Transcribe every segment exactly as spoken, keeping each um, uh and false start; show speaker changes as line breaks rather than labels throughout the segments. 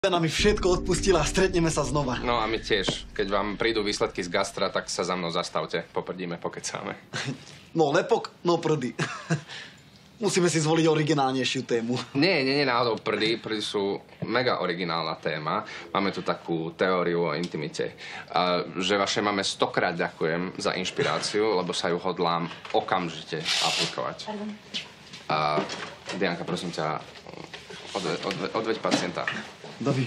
Ona mi všetko odpustila a stretneme sa znova.
No a my tiež. Keď vám prídu výsledky z gastra, tak sa za mnou zastavte. Poprdíme, pokecáme.
No lepok, no prdy. Musíme si zvoliť originálnejšiu tému.
Nie, nie, nie, náhodou prdy. Prdy sú mega originálna téma. Máme tu takú teóriu o intimite. A, že vaše máme stokrát ďakujem za inšpiráciu, lebo sa ju hodlám okamžite aplikovať.
Pardon.
A, Dianka, prosím ťa, odve, odve, odveď pacienta.
Davi.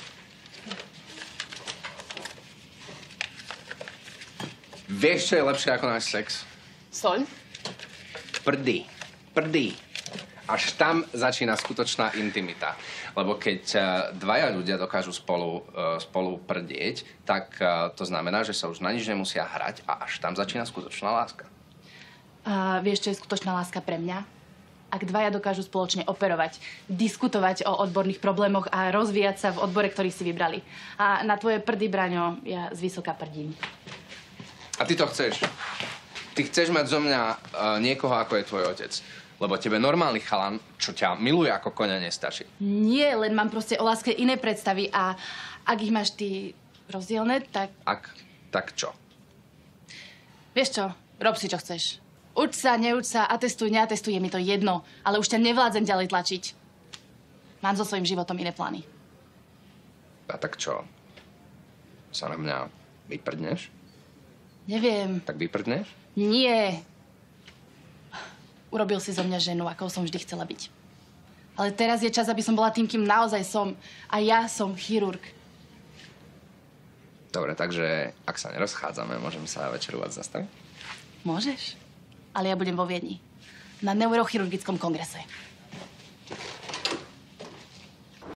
Vieš, čo je lepšie ako náš sex?
Soľ?
Prdy. Prdy. Až tam začína skutočná intimita. Lebo keď uh, dvaja ľudia dokážu spolu, uh, spolu prdieť, tak uh, to znamená, že sa už na nič nemusia hrať a až tam začína skutočná láska.
A vieš, čo je skutočná láska pre mňa? Ak dvaja dokážu spoločne operovať, diskutovať o odborných problémoch a rozvíjať sa v odbore, ktorý si vybrali. A na tvoje prdy, Braňo, ja zvysoka prdím.
A ty to chceš. Ty chceš mať zo mňa uh, niekoho, ako je tvoj otec. Lebo tebe normálny chalan, čo ťa miluje ako koňa, nestačí. Nie,
len mám proste o láske iné predstavy a ak ich máš ty rozdielne, tak...
Ak, tak čo?
Vieš čo, rob si, čo chceš. Uč sa, neuč sa, atestuj, neatestuj, je mi to jedno, ale už ťa nevládzem ďalej tlačiť. Mám so svojím životom iné plány.
A tak čo? Sa na mňa vyprdneš?
Neviem.
Tak vyprdneš?
Nie. Urobil si zo mňa ženu, akou som vždy chcela byť. Ale teraz je čas, aby som bola tým, kým naozaj som. A ja som chirurg.
Dobre, takže ak sa nerozchádzame, môžeme sa večerovať zastaviť?
Môžeš. Ale ja budem vo Viedni. Na neurochirurgickom kongrese.